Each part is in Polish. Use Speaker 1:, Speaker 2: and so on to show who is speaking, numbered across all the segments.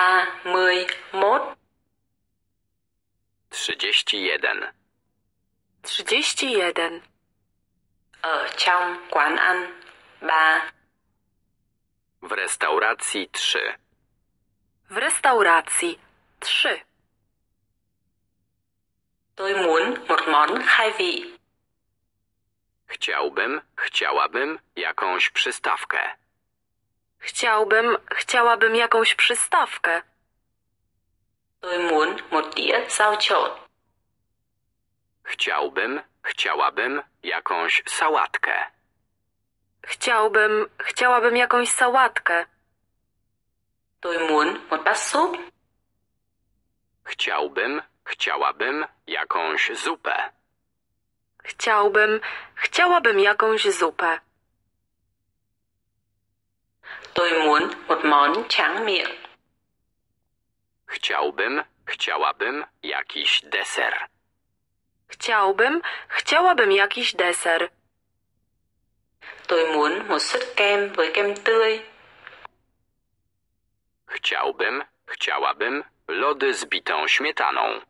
Speaker 1: 31.
Speaker 2: 31.
Speaker 3: 31.
Speaker 1: Ở trong quán ăn 3.
Speaker 2: W restauracji 3.
Speaker 3: W restauracji 3.
Speaker 1: Tôi muốn một món khai vị.
Speaker 2: Chciałabym jakąś przystawkę.
Speaker 3: Chciałabym jakąś przystawkę.
Speaker 1: Tôi muốn một đĩa rau trộn.
Speaker 2: Chciałabym jakąś sałatkę.
Speaker 3: Chciałabym jakąś sałatkę.
Speaker 1: Tôi muốn một bát súp.
Speaker 2: Chciałabym jakąś zupę.
Speaker 3: Chciałabym jakąś zupę.
Speaker 1: Tôi muốn một món tráng miệng.
Speaker 2: Chciałabym jakiś deser.
Speaker 3: Chciałabym jakiś deser.
Speaker 1: Tôi muốn một suất kem với kem tươi.
Speaker 2: Chciałabym lody z bitą śmietaną.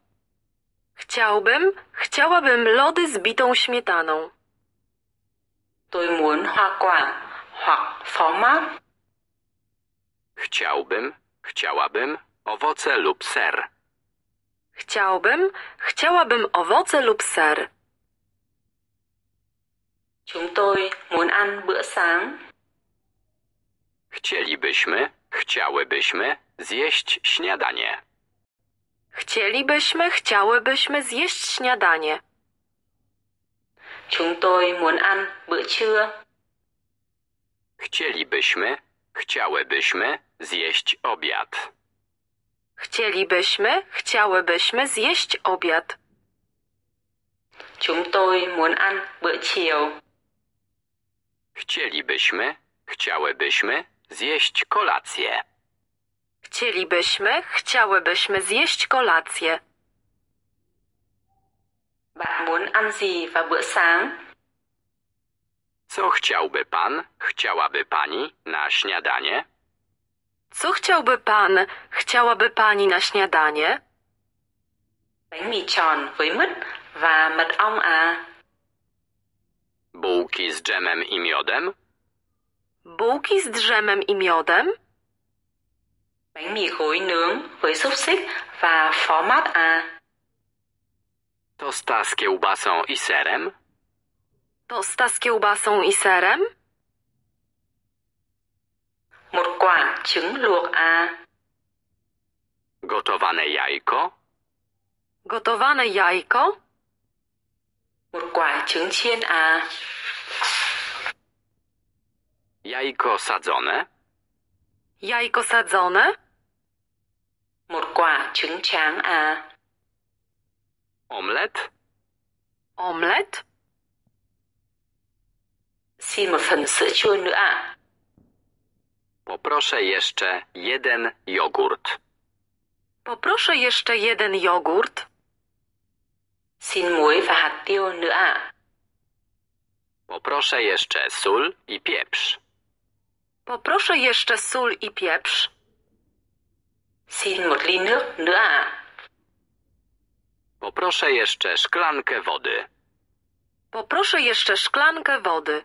Speaker 3: Chciałabym lody z bitą śmietaną.
Speaker 1: Tôi muốn hoa quả hoặc phó mát.
Speaker 2: Chciałabym owoce lub ser.
Speaker 3: Chciałabym owoce lub ser.
Speaker 1: Chúng tôi muốn ăn bữa sáng.
Speaker 2: Chciałybyśmy zjeść śniadanie.
Speaker 3: Chciałybyśmy zjeść śniadanie.
Speaker 1: Chúng tôi muốn ăn bữa trưa.
Speaker 2: Chciałybyśmy zjeść obiad.
Speaker 3: Chciałybyśmy zjeść obiad.
Speaker 1: Chúng tôi muốn ăn bữa chiều.
Speaker 2: Chciałybyśmy zjeść kolację.
Speaker 3: Chciałybyśmy zjeść kolację.
Speaker 1: Bạn muốn ăn gì vào bữa sáng?
Speaker 2: Co chciałaby pani na śniadanie?
Speaker 3: Co chciałaby pani na śniadanie?
Speaker 1: Bánh mì tròn với mứt và mật ong à?
Speaker 2: Bułki z dżemem i miodem?
Speaker 3: Bułki z drzemem i miodem?
Speaker 1: Bánh mì gối nướng với xúc xích và phó mát à?
Speaker 2: Tosta z kiełbasą i serem?
Speaker 3: Tosta z kiełbasą i serem?
Speaker 1: Một quả trứng luộc à?
Speaker 2: Gotowane jajko?
Speaker 3: Gotowane jajko?
Speaker 1: Một quả trứng chiên à?
Speaker 2: Jajko sadzone?
Speaker 3: Jajko sadzone?
Speaker 1: Một quả trứng tráng à?
Speaker 2: Omlet?
Speaker 3: Omlet?
Speaker 1: Xin một phần sữa chua nữa ạ.
Speaker 2: Poproszę jeszcze jeden jogurt.
Speaker 3: Poproszę jeszcze jeden jogurt.
Speaker 1: Xin muối và hạt tiêu nữa ạ.
Speaker 2: Poproszę jeszcze sól i pieprz.
Speaker 3: Poproszę jeszcze sól i pieprz.
Speaker 1: Xin một ly nước nữa ạ.
Speaker 2: Poproszę jeszcze szklankę wody.
Speaker 3: Poproszę jeszcze szklankę wody.